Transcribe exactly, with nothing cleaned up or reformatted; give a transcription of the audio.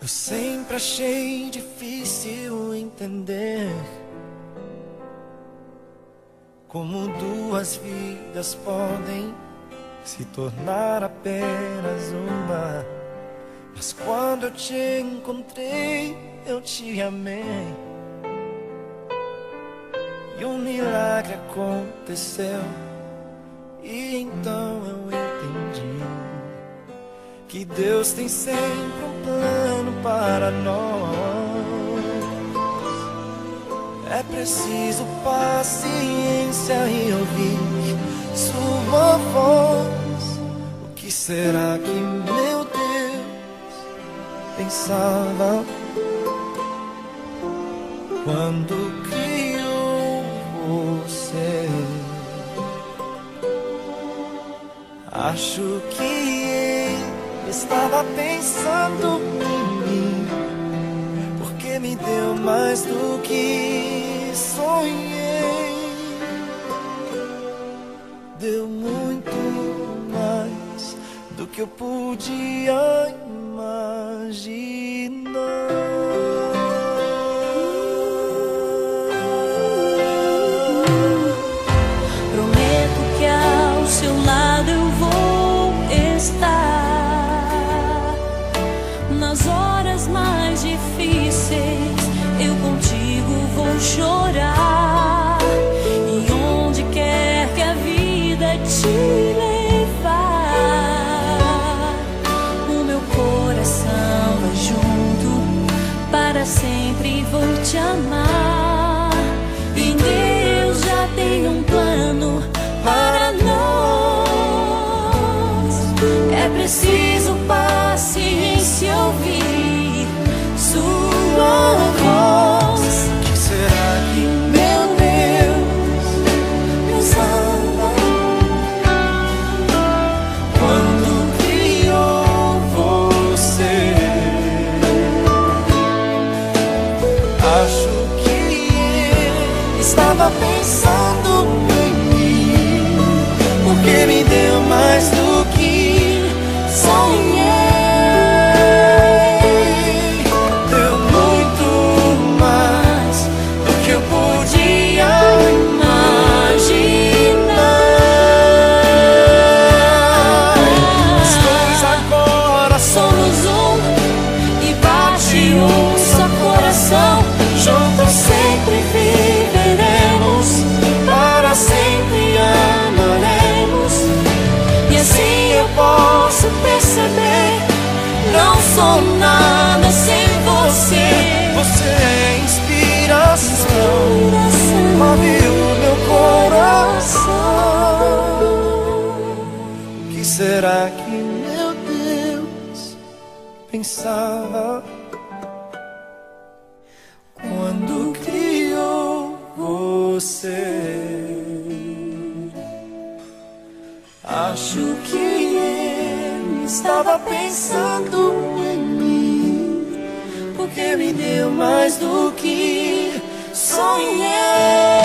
Eu sempre achei difícil entender como duas vidas podem se tornar apenas uma. Mas quando eu te encontrei, eu te amei, e um milagre aconteceu. E então eu entendi que Deus tem sempre um plano para nós. É preciso paciência e ouvir sua voz. O que será que meu Deus pensava quando criou você? Acho que ele estava pensando em mim, porque me deu mais do que sonhei. Deu muito mais do que eu podia imaginar. Prometo que ao seu lado eu vou estar. Nas horas mais difíceis eu contigo vou chorar. E onde quer que a vida te levar, o meu coração vai junto, para sempre vou te amar. E Deus já tem um plano para nós. É preciso paciência, ouvir sua voz. Que será que meu Deus pensava quando criou você? Acho que ele estava pensando em mim, porque me deu mais do que sonhei. Deu muito mais do que eu podia imaginar. Nós dois agora somos um e bate um só coração. Juntos sempre viveremos, para sempre amaremos. E assim eu posso perceber, não sou nada sem você. Você é inspiração, move o meu coração. O que será que meu Deus pensava quando criou você? Acho que ele estava pensando em mim, porque me deu mais do que sonhei.